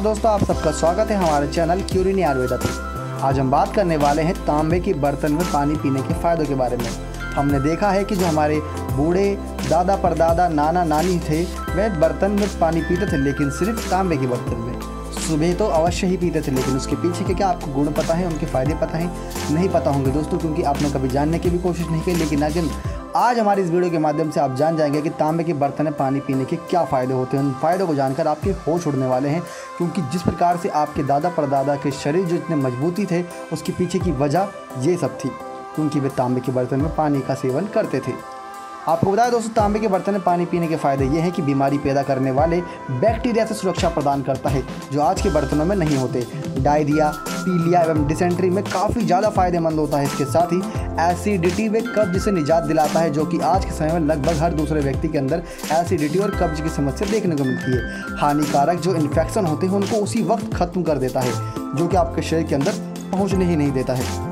दोस्तों, आप सबका स्वागत है हमारे चैनल क्यूरिनी आयुर्वेदा पे। आज हम बात करने वाले हैं तांबे के बर्तन में पानी पीने के फ़ायदों के बारे में। हमने देखा है कि जो हमारे बूढ़े दादा परदादा नाना नानी थे वह बर्तन में पानी पीते थे, लेकिन सिर्फ तांबे के बर्तन में। सुबह तो अवश्य ही पीते थे, लेकिन उसके पीछे के क्या आपको गुण पता है, उनके फ़ायदे पता हैं? नहीं पता होंगे दोस्तों, क्योंकि आपने कभी जानने की भी कोशिश नहीं की। लेकिन आज हमारी इस वीडियो के माध्यम से आप जान जाएंगे कि तांबे के बर्तन में पानी पीने के क्या फ़ायदे होते हैं। उन फ़ायदों को जानकर आपके होश उड़ने वाले हैं, क्योंकि जिस प्रकार से आपके दादा परदादा के शरीर जो इतने मजबूती थे, उसके पीछे की वजह ये सब थी, क्योंकि वे तांबे के बर्तन में पानी का सेवन करते थे। आपको बताया दोस्तों, तांबे के बर्तन में पानी पीने के फ़ायदे ये हैं कि बीमारी पैदा करने वाले बैक्टीरिया से सुरक्षा प्रदान करता है, जो आज के बर्तनों में नहीं होते। डायरिया, पीलिया एवं डिसेंट्री में काफ़ी ज़्यादा फायदेमंद होता है। इसके साथ ही एसिडिटी व कब्ज से निजात दिलाता है, जो कि आज के समय में लगभग हर दूसरे व्यक्ति के अंदर एसिडिटी और कब्ज की समस्या देखने को मिलती है। हानिकारक जो इन्फेक्शन होते हैं उनको उसी वक्त ख़त्म कर देता है, जो कि आपके शरीर के अंदर पहुँचने ही नहीं देता है।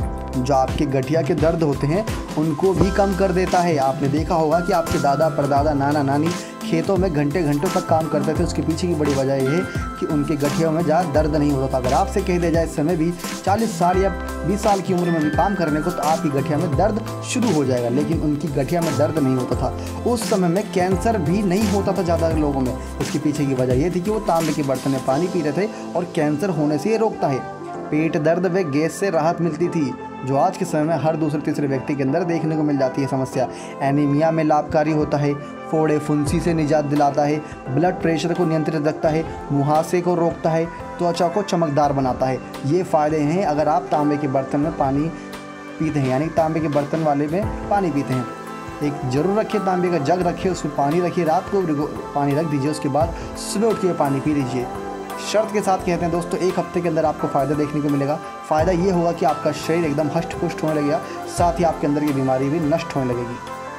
जो आपके गठिया के दर्द होते हैं उनको भी कम कर देता है। आपने देखा होगा कि आपके दादा परदादा नाना नानी खेतों में घंटे घंटों तक काम करते थे। उसके पीछे की बड़ी वजह यह है कि उनके गठियों में ज़्यादा दर्द नहीं होता था। अगर आपसे कह दिया जाए इस समय भी 40 साल या 20 साल की उम्र में भी काम करने को, तो आपकी गठिया में दर्द शुरू हो जाएगा, लेकिन उनकी गठिया में दर्द नहीं होता था। उस समय में कैंसर भी नहीं होता था ज़्यादा लोगों में। इसके पीछे की वजह यह थी कि वो तांबे के बर्तन में पानी पीते थे, और कैंसर होने से ये रोकता है। पेट दर्द व गैस से राहत मिलती थी, जो आज के समय में हर दूसरे तीसरे व्यक्ति के अंदर देखने को मिल जाती है समस्या। एनीमिया में लाभकारी होता है, फोड़े फुंसी से निजात दिलाता है, ब्लड प्रेशर को नियंत्रित रखता है, मुहासे को रोकता है, त्वचा को चमकदार बनाता है। ये फ़ायदे हैं अगर आप तांबे के बर्तन में पानी पीते हैं, यानी तांबे के बर्तन वाले में पानी पीते हैं। एक ज़रूर रखिए, तांबे का जग रखिए, उसमें पानी रखिए, रात को पानी रख दीजिए, उसके बाद सुबह उठ के पानी पी लीजिए। शर्त के साथ कहते हैं दोस्तों, 1 हफ्ते के अंदर आपको फ़ायदा देखने को मिलेगा। फ़ायदा ये होगा कि आपका शरीर एकदम हष्ट पुष्ट होने लगेगा, साथ ही आपके अंदर की बीमारी भी नष्ट होने लगेगी।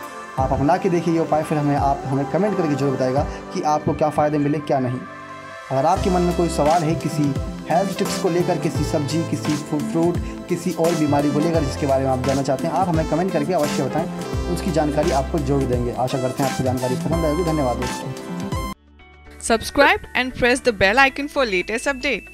आप अपना के देखिए ये उपाय, फिर हमें कमेंट करके जरूर बताएगा कि आपको क्या फ़ायदे मिले क्या नहीं। अगर आपके मन में कोई सवाल है किसी हेल्थ टिप्स को लेकर, किसी सब्जी, किसी फ्रूट, किसी और बीमारी को लेकर जिसके बारे में आप जानना चाहते हैं, आप हमें कमेंट करके अवश्य बताएं। उसकी जानकारी आपको जरूर देंगे। आशा करते हैं आपको जानकारी पसंद आएगी। धन्यवाद दोस्तों। Subscribe and press the bell icon for latest update.